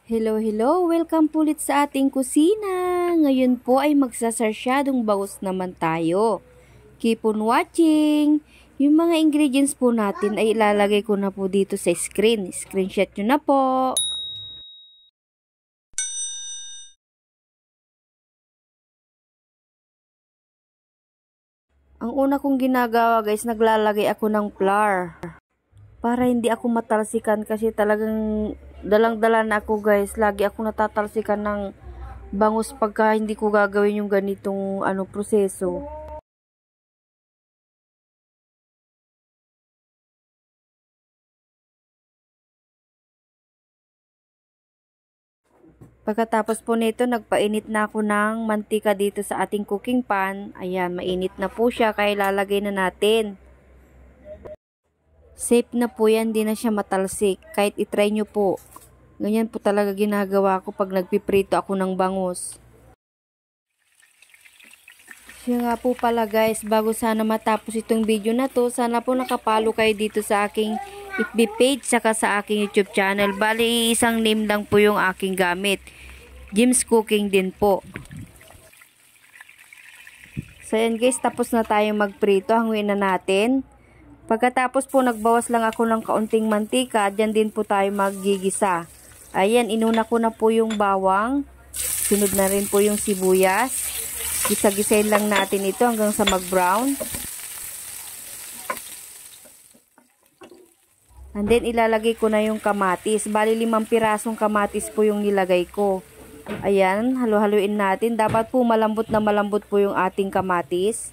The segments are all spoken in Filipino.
Hello, hello! Welcome po ulit sa ating kusina! Ngayon po ay magsasarsyadong bangus naman tayo. Keep on watching! Yung mga ingredients po natin ay ilalagay ko na po dito sa screen. Screenshot nyo na po! Ang una kong ginagawa guys, naglalagay ako ng flour. Para hindi ako matalsikan kasi talagang dalang-dala na ako guys. Lagi ako natatalsikan ng bangus pagka hindi ko gagawin yung ganitong proseso. Pagkatapos po nito, nagpainit na ako ng mantika dito sa ating cooking pan. Ayan, mainit na po siya kaya lalagay na natin. Safe na po yan, di na siya matalsik. Kahit itry nyo po. Ganyan po talaga ginagawa ko pag nagpiprito ako ng bangus. Siya nga po pala guys, bago sana matapos itong video na to, sana po nakapalo kayo dito sa aking FB page saka sa aking YouTube channel. Bali, isang name lang po yung aking gamit. Jim's Cooking din po. So yan guys, tapos na tayong magprito. Hanguin na natin. Pagkatapos po, nagbawas lang ako ng kaunting mantika. Diyan din po tayo maggigisa. Ayan, inuna ko na po yung bawang. Sunod na rin po yung sibuyas. Gisa-gisayin lang natin ito hanggang sa mag-brown. And then, ilalagay ko na yung kamatis. Bali, 5 pirasong kamatis po yung nilagay ko. Ayan, halo-haluin natin. Dapat po malambot na malambot po yung ating kamatis.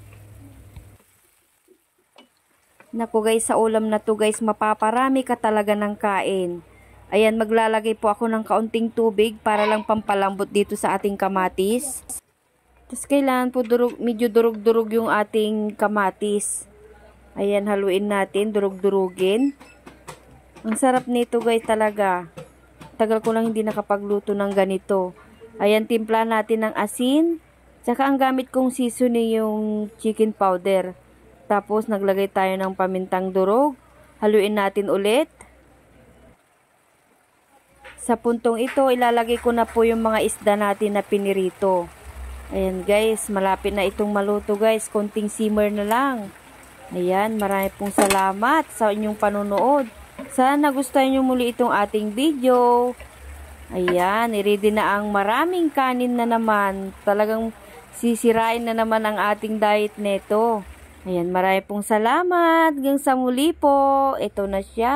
Naku guys, sa ulam na to guys, mapaparami ka talaga ng kain. Ayan, maglalagay po ako ng kaunting tubig para lang pampalambot dito sa ating kamatis. Tapos kailangan po medyo durug-durug yung ating kamatis. Ayan, haluin natin, durug-durugin. Ang sarap nito guys talaga. Tagal ko lang hindi nakapagluto ng ganito. Ayan, timpla natin ng asin. Tsaka ang gamit kong seasoning yung chicken powder. Tapos naglagay tayo ng pamintang durog. Haluin natin ulit. Sa puntong ito, ilalagay ko na po yung mga isda natin na pinirito. Ayan guys, malapit na itong maluto guys. Konting simmer na lang. Ayan, marami pong salamat sa inyong panonood. Sana nagustuhan nyo muli itong ating video. Ayan, i-ready na ang maraming kanin na naman. Talagang sisirain na naman ang ating diet neto. Ayan, marami pong salamat. Hanggang sa muli po. Ito na siya.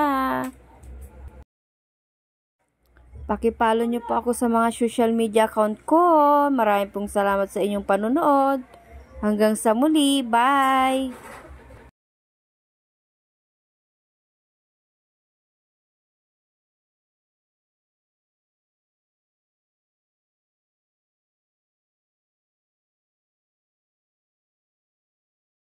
Pakipollow nyo po ako sa mga social media account ko. Marami pong salamat sa inyong panonood. Hanggang sa muli. Bye!